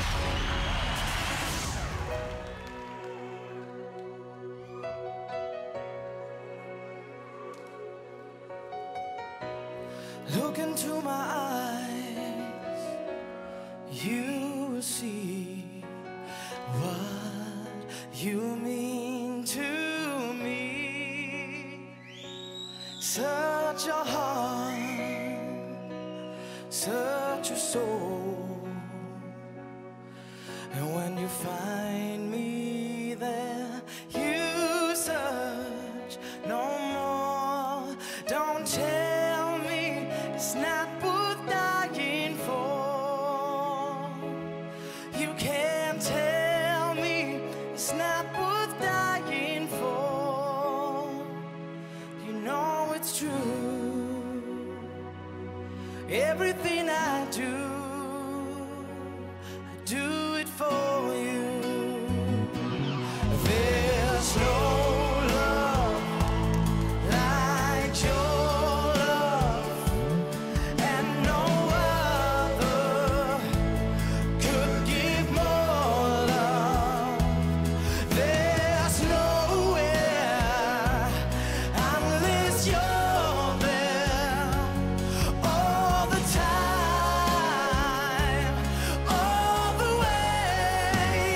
Look into my eyes, you will see what you mean to me. Search your heart, search your soul, and when you find me there, you search no more. Don't tell me it's not worth dying for. You can't tell me it's not worth dying for. You know it's true. Everything I do it for you. There's no love like your love, and no other could give more love. There's nowhere unless you're there all the time, all the way.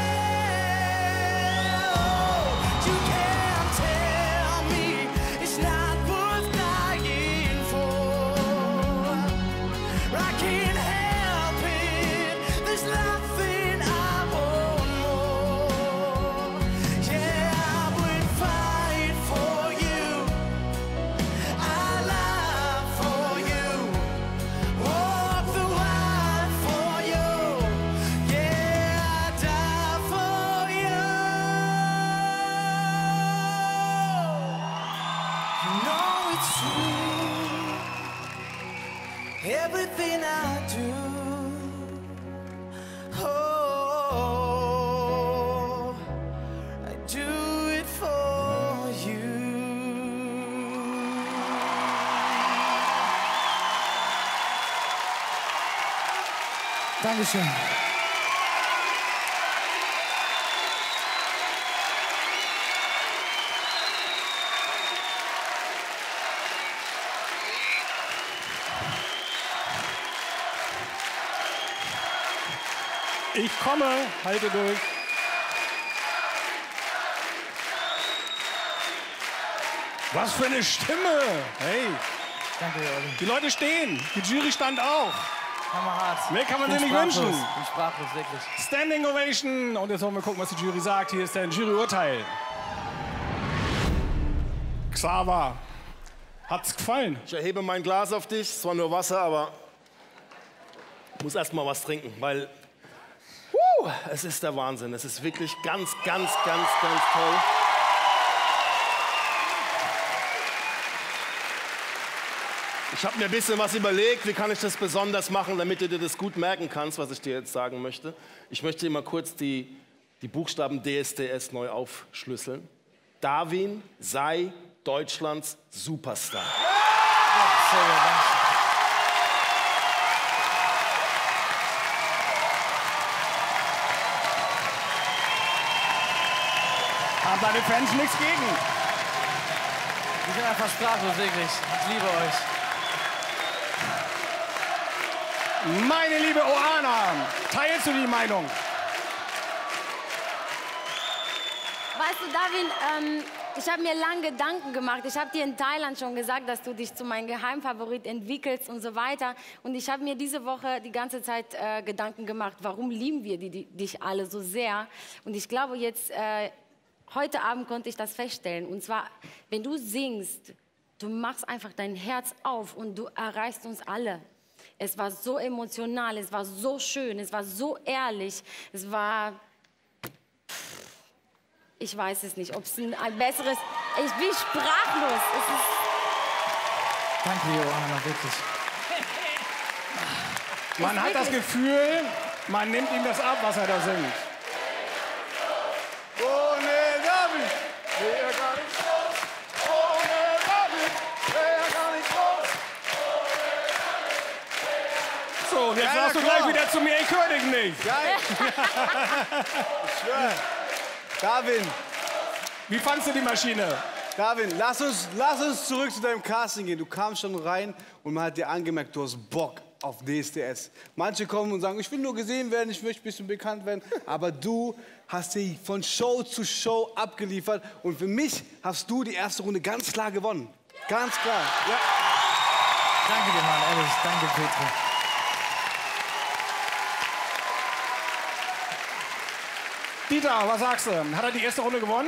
Oh, you can't tell me it's not worth dying for. I can't help it, there's nothing I want more. Yeah, I would fight for you, I lie for you, walk the line for you. Yeah, I die for you. You know it's true. Everything I do, oh, I do it for you. Dankeschön. Ich komme, halte durch. Was für eine Stimme! Hey, Danke, Olli. die Leute stehen, die Jury stand auch. Hammerhart. Mehr kann man Ich sich bin nicht sprachlos. wünschen. Ich bin sprachlos, wirklich. Standing Ovation. Und jetzt wollen wir gucken, was die Jury sagt. Hier ist dein Juryurteil. Xaver, hat's gefallen? Ich erhebe mein Glas auf dich. Es war nur Wasser, aber ich muss erst mal was trinken, weil es ist der Wahnsinn. Es ist wirklich ganz, ganz, ganz, ganz toll. Ich habe mir ein bisschen was überlegt, wie kann ich das besonders machen, damit du dir das gut merken kannst, was ich dir jetzt sagen möchte. Ich möchte dir mal kurz die Buchstaben DSDS neu aufschlüsseln. Darwin sei Deutschlands Superstar. Sehr gut, danke. Haben deine Fans nichts gegen? Ich bin einfach sprachlos, wirklich. Ich liebe euch. Meine liebe Oana, teilst du die Meinung? Weißt du, Darwin, ich habe mir lange Gedanken gemacht. Ich habe dir in Thailand schon gesagt, dass du dich zu meinem Geheimfavorit entwickelst und so weiter. Und ich habe mir diese Woche die ganze Zeit Gedanken gemacht, warum lieben wir dich alle so sehr? Und ich glaube jetzt, heute Abend konnte ich das feststellen. Und zwar, wenn du singst, du machst einfach dein Herz auf und du erreichst uns alle. Es war so emotional, es war so schön, es war so ehrlich, es war... Ich weiß es nicht, ob es ein besseres... Ich bin sprachlos. Es ist Danke, Johanna, wirklich. Man hat das Gefühl, man nimmt ihm das ab, was er da singt. Ohne David wäre gar nichts los. Ohne David wäre gar nichts los. schon. Jetzt Ja, sagst du klar. gleich wieder zu mir, ich höre dich nicht. Geil. Ich schwöre. Darwin, Wie fandst du die Maschine? Darwin, lass uns zurück zu deinem Casting gehen. Du kamst schon rein und man hat dir angemerkt, du hast Bock auf DSDS. Manche kommen und sagen, ich will nur gesehen werden, ich möchte ein bisschen bekannt werden. Aber du hast dich von Show zu Show abgeliefert. Und für mich hast du die erste Runde ganz klar gewonnen. Ganz klar. Ja. Danke dir, Mann, ehrlich. Danke, Petri. Dieter, was sagst du? Hat er die erste Runde gewonnen?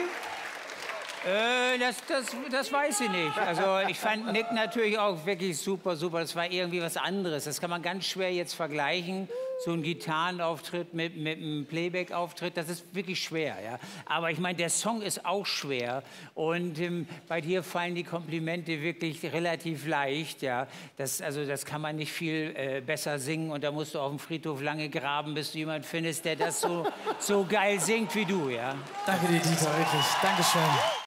Das weiß ich nicht. Also ich fand Nick natürlich auch wirklich super. Das war irgendwie was anderes. Das kann man ganz schwer jetzt vergleichen. So ein Gitarrenauftritt mit einem Playback-Auftritt, das ist wirklich schwer. Ja? Aber ich meine, der Song ist auch schwer. Und bei dir fallen die Komplimente wirklich relativ leicht. Ja? Das kann man nicht viel besser singen. Und da musst du auf dem Friedhof lange graben, bis du jemanden findest, der das so geil singt wie du. Ja? Danke dir, Dieter, wirklich. Dankeschön.